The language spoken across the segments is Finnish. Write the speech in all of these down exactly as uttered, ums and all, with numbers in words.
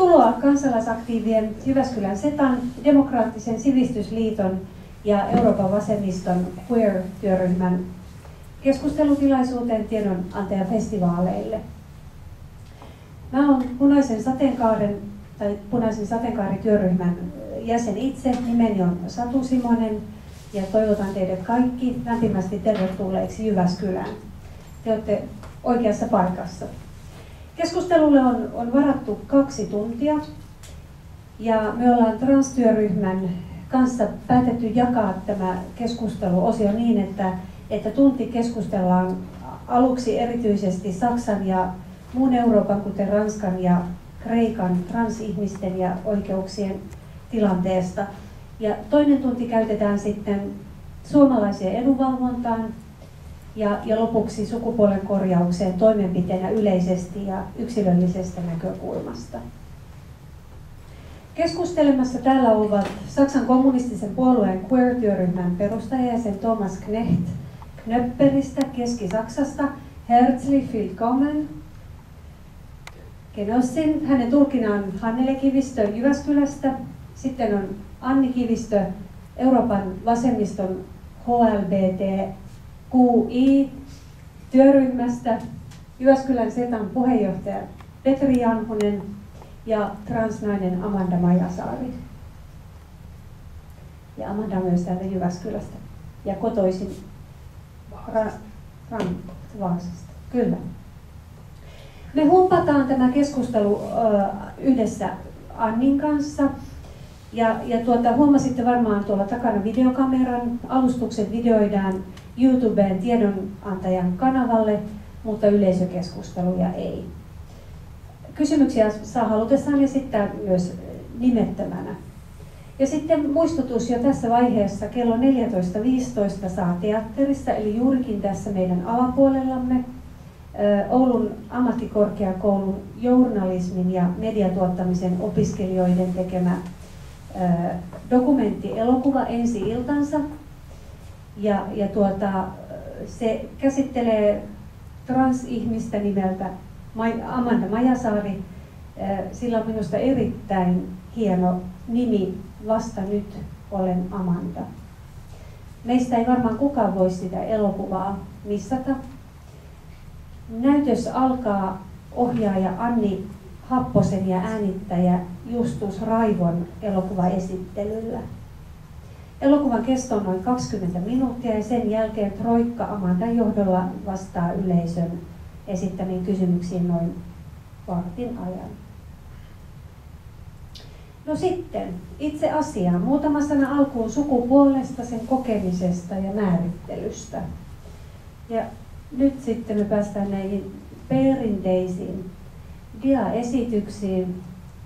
Tervetuloa kansalaisaktiivien Jyväskylän Setan, Demokraattisen sivistysliiton ja Euroopan vasemmiston Queer-työryhmän keskustelutilaisuuteen tiedonantajafestivaaleille. Mä olen Punaisen sateenkaaren tai Punaisen sateenkaarityöryhmän jäsen itse. Nimeni on Satu Simonen ja toivotan teidät kaikki lämpimästi tervetulleeksi Jyväskylään. Te olette oikeassa paikassa. Keskustelulle on, on varattu kaksi tuntia ja me ollaan transtyöryhmän kanssa päätetty jakaa tämä keskusteluosio niin, että, että tunti keskustellaan aluksi erityisesti Saksan ja muun Euroopan, kuten Ranskan ja Kreikan transihmisten ja oikeuksien tilanteesta. Ja toinen tunti käytetään sitten suomalaiseen edunvalvontaan ja, ja lopuksi sukupuolen korjaukseen toimenpiteenä yleisesti ja yksilöllisestä näkökulmasta. Keskustelemassa täällä ovat Saksan kommunistisen puolueen Queer-työryhmän perustajajäsen Thomas Knecht Knöpperistä Keski-Saksasta. Herzlich willkommen. Genossin. Hänen tulkina on Hannele Kivistö Jyväskylästä. Sitten on Anni Kivistö Euroopan vasemmiston H L B T Q I-työryhmästä, Jyväskylän Setan puheenjohtaja Petri Janhunen ja transnainen Amanda Majasaari. Ja Amanda myös täältä Jyväskylästä ja kotoisin Ra- Ran- Vaasasta. Kyllä. Me humpataan tämä keskustelu ö, yhdessä Annin kanssa. Ja, ja tuota, huomasitte varmaan tuolla takana videokameran. Alustukset videoidaan YouTubeen tiedonantajan kanavalle, mutta yleisökeskusteluja ei. Kysymyksiä saa halutessaan esittää myös nimettömänä. Ja sitten muistutus jo tässä vaiheessa kello neljätoista viisitoista saa teatterissa, eli juurikin tässä meidän alapuolellamme, Oulun ammattikorkeakoulun journalismin ja mediatuottamisen opiskelijoiden tekemä dokumenttielokuva ensi-iltansa. Ja, ja tuota, se käsittelee transihmistä nimeltä Amanda Majasaari. Sillä on minusta erittäin hieno nimi, Vasta nyt olen Amanda. Meistä ei varmaan kukaan voi sitä elokuvaa missata. Näytös alkaa ohjaaja Anni Happosen ja äänittäjä Justus Raivon elokuvaesittelyllä. Elokuvan kesto on noin kaksikymmentä minuuttia ja sen jälkeen Troikka Amandan johdolla vastaa yleisön esittämiin kysymyksiin noin vartin ajan. No sitten itse asiaan. Muutama sana alkuun sukupuolesta, sen kokemisesta ja määrittelystä. Ja nyt sitten me päästään näihin perinteisiin diaesityksiin,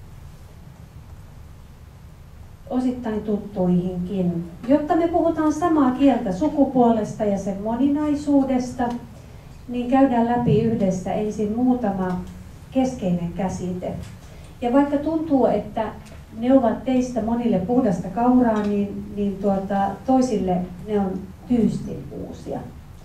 osittain tuttuihinkin. Jotta me puhutaan samaa kieltä sukupuolesta ja sen moninaisuudesta, niin käydään läpi yhdessä ensin muutama keskeinen käsite. Ja vaikka tuntuu, että ne ovat teistä monille puhdasta kauraa, niin, niin tuota, toisille ne on tyystin uusia.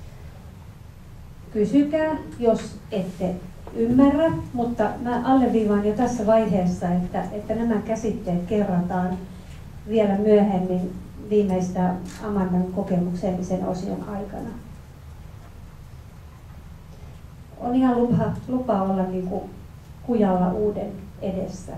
Kysykää, jos ette ymmärrä, mutta mä alleviivaan jo tässä vaiheessa, että, että nämä käsitteet kerrataan vielä myöhemmin viimeistä Amandan kokemuksellisen osion aikana. On ihan lupa, lupa olla niin kuin kujalla uuden edessä.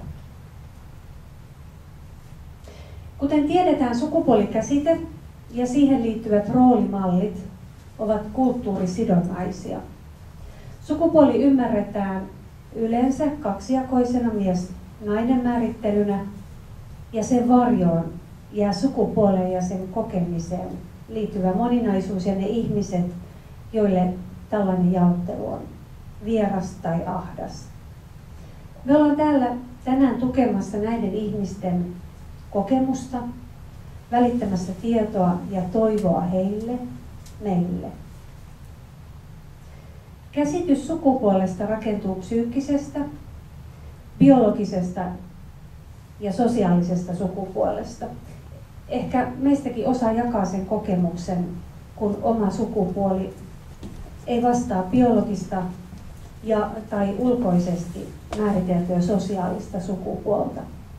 Kuten tiedetään, sukupuolikäsite ja siihen liittyvät roolimallit ovat kulttuurisidonnaisia. Sukupuoli ymmärretään yleensä kaksijakoisena mies-nainen määrittelynä ja sen varjoon jää sukupuoleen ja sen kokemiseen liittyvä moninaisuus ja ne ihmiset, joille tällainen jaottelu on vieras tai ahdas. Me ollaan täällä tänään tukemassa näiden ihmisten kokemusta, välittämässä tietoa ja toivoa heille, meille. Käsitys sukupuolesta rakentuu psyykkisestä, biologisesta ja sosiaalisesta sukupuolesta. Ehkä meistäkin osa jakaa sen kokemuksen, kun oma sukupuoli ei vastaa biologista ja, tai ulkoisesti määriteltyä sosiaalista sukupuolta.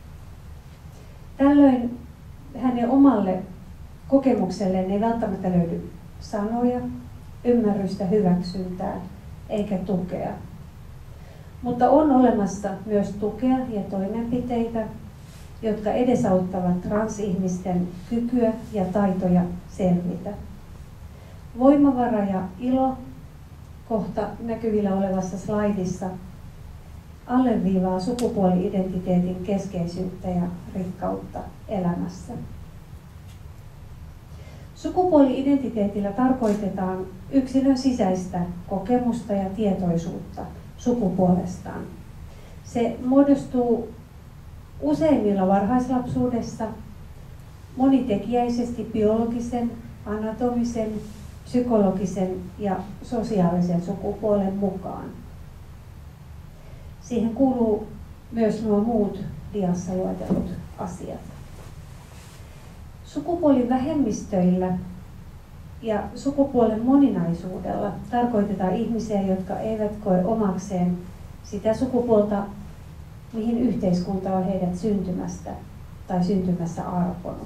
Tällöin hänen omalle kokemukselleen ei välttämättä löydy sanoja, ymmärrystä, hyväksyntää eikä tukea. Mutta on olemassa myös tukea ja toimenpiteitä, jotka edesauttavat transihmisten kykyä ja taitoja selvitä. Voimavara ja ilo kohta näkyvillä olevassa slaidissa alleviivaa sukupuoli-identiteetin keskeisyyttä ja rikkautta elämässä. Sukupuoli-identiteetillä tarkoitetaan yksilön sisäistä kokemusta ja tietoisuutta sukupuolestaan. Se muodostuu useimmilla varhaislapsuudessa monitekijäisesti biologisen, anatomisen, psykologisen ja sosiaalisen sukupuolen mukaan. Siihen kuuluu myös nuo muut diassa luetellut asiat. Sukupuolivähemmistöillä ja sukupuolen moninaisuudella tarkoitetaan ihmisiä, jotka eivät koe omakseen sitä sukupuolta, mihin yhteiskunta on heidät syntymästä tai syntymässä arponut.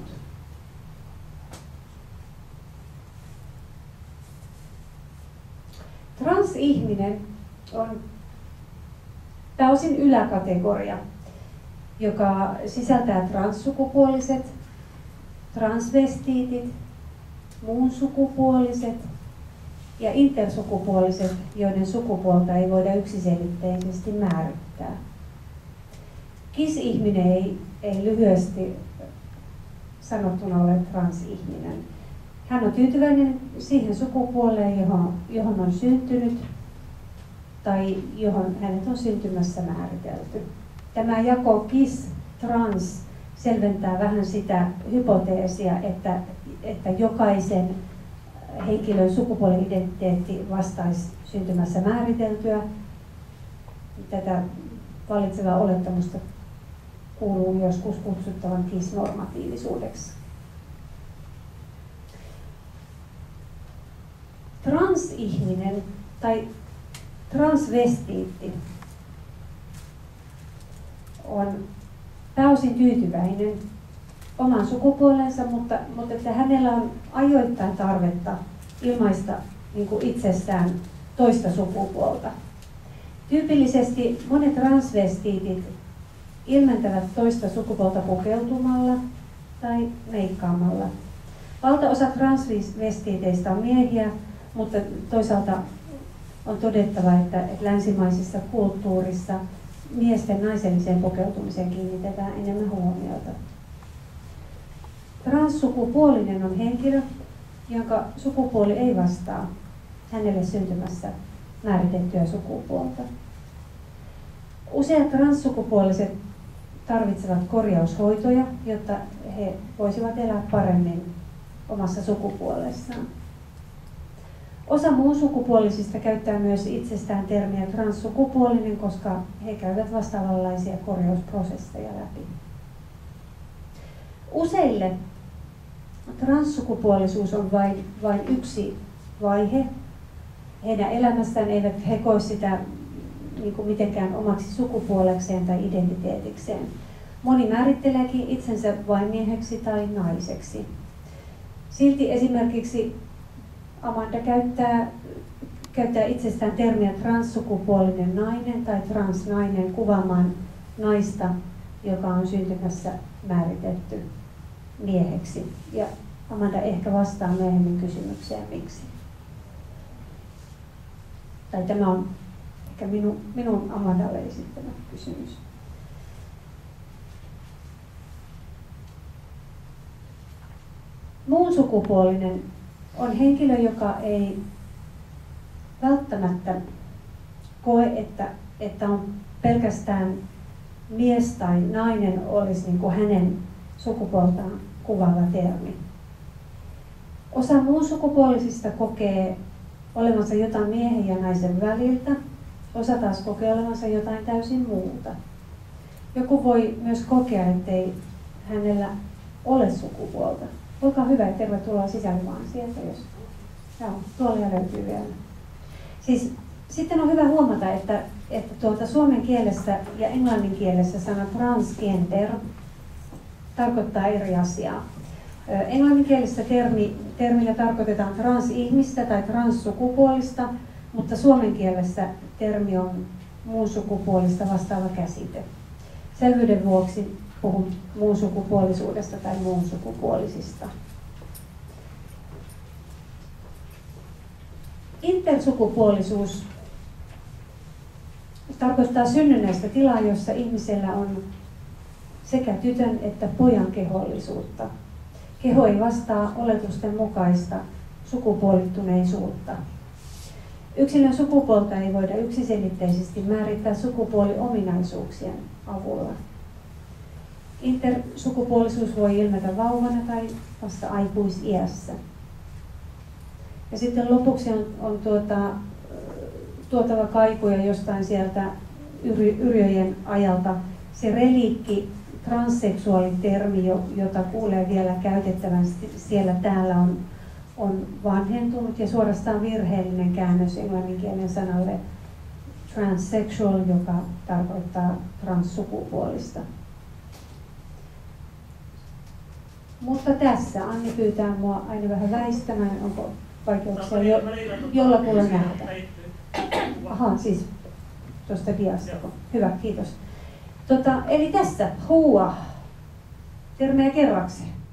Transihminen on pääosin yläkategoria, joka sisältää transsukupuoliset, transvestiitit, muunsukupuoliset ja intersukupuoliset, joiden sukupuolta ei voida yksiselitteisesti määrittää. Cis-ihminen ei, ei lyhyesti sanottuna ole transihminen. Hän on tyytyväinen siihen sukupuoleen, johon, johon on syntynyt tai johon hänet on syntymässä määritelty. Tämä jako cis-trans selventää vähän sitä hypoteesia, että, että jokaisen henkilön sukupuoli-identiteetti vastaisi syntymässä määriteltyä. Tätä valitsevaa olettamusta kuuluu joskus kutsuttavan cis-normatiivisuudeksi. Transihminen tai transvestiitti on pääosin tyytyväinen oman sukupuolensa, mutta, mutta että hänellä on ajoittain tarvetta ilmaista niin kuin itsestään toista sukupuolta. Tyypillisesti monet transvestiitit ilmentävät toista sukupuolta pukeutumalla tai meikkaamalla. Valtaosa transvestiiteistä on miehiä, mutta toisaalta on todettava, että länsimaisessa kulttuurissa miesten naiselliseen pukeutumiseen kiinnitetään enemmän huomiota. Transsukupuolinen on henkilö, jonka sukupuoli ei vastaa hänelle syntymässä määritettyä sukupuolta. Useat transsukupuoliset tarvitsevat korjaushoitoja, jotta he voisivat elää paremmin omassa sukupuolessaan. Osa muunsukupuolisista käyttää myös itsestään termiä transsukupuolinen, koska he käyvät vastaavanlaisia korjausprosesseja läpi. Useille transsukupuolisuus on vain, vain yksi vaihe. Heidän elämässään eivät he koe sitä niin kuin mitenkään omaksi sukupuolekseen tai identiteetikseen. Moni määritteleekin itsensä vain mieheksi tai naiseksi. Silti esimerkiksi Amanda käyttää, käyttää itsestään termiä transsukupuolinen nainen tai transnainen kuvaamaan naista, joka on syntymässä määritetty mieheksi. Ja Amanda ehkä vastaa myöhemmin kysymykseen, miksi. Tai tämä on ehkä minun, minun Amandalle esittämä kysymys. Muunsukupuolinen on henkilö, joka ei välttämättä koe, että, että on pelkästään mies tai nainen olisi niin kuin hänen sukupuoltaan kuvaava termi. Osa muunsukupuolisista kokee olevansa jotain miehen ja naisen väliltä, osa taas kokee olevansa jotain täysin muuta. Joku voi myös kokea, ettei hänellä ole sukupuolta. Olkaa hyvä ja tervetuloa sisälle vaan sieltä, jos... Joo, tuolla löytyy vielä. Siis Sitten on hyvä huomata, että, että tuota suomen kielessä ja englannin kielessä sana transgender tarkoittaa eri asiaa. Englanninkielessä termi, termillä tarkoitetaan transihmistä tai transsukupuolista, mutta suomen kielessä termi on muun sukupuolista vastaava käsite. Selvyyden vuoksi puhun muun sukupuolisuudesta tai muun sukupuolisista. Intersukupuolisuus tarkoittaa synnynnäistä tilaa, jossa ihmisellä on sekä tytön että pojan kehollisuutta. Keho ei vastaa oletusten mukaista sukupuolittuneisuutta. Yksilön sukupuolta ei voida yksiselitteisesti määrittää sukupuoliominaisuuksien avulla. Intersukupuolisuus voi ilmetä vauvana tai vasta aikuisiässä. Ja sitten lopuksi on, on tuota, tuotava kaikuja jostain sieltä yry, Yrjöjen ajalta se reliikki, transseksuaalitermi, jota kuulee vielä käytettävän siellä täällä, on, on vanhentunut ja suorastaan virheellinen käännös englanninkielen sanalle transsexual, joka tarkoittaa transsukupuolista. Mutta tässä Anni pyytää mua aina vähän väistämään, onko vaikeuksia jo, jollakulla nähdä. Aha, siis tuosta diasta. Hyvä, kiitos. Tota, eli tässä huua termejä kerrakseen.